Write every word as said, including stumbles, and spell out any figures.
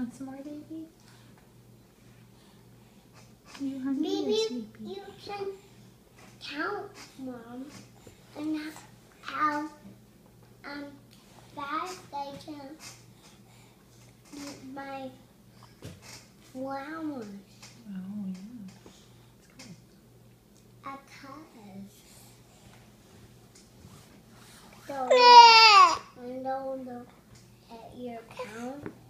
want some more, baby? You hungry Maybe or sleepy? you can count, Mom, and how um fast I can eat my flowers. Oh, yeah. That's good. Because so I don't look at your count.